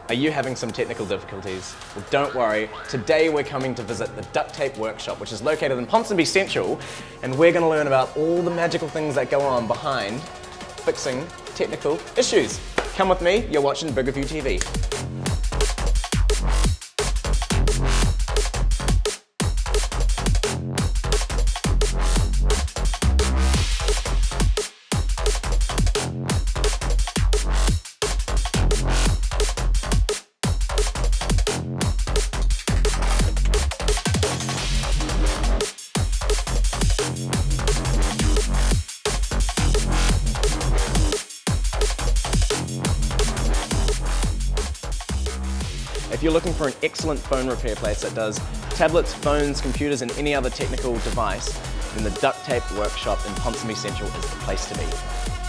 Are you having some technical difficulties? Well, don't worry. Today we're coming to visit the duct tape workshop, which is located in Ponsonby Central, and we're going to learn about all the magical things that go on behind fixing technical issues. Come with me, you're watching Bigger View TV. If you're looking for an excellent phone repair place that does tablets, phones, computers and any other technical device, then the Duct Tape Workshop in Ponsonby Central is the place to be.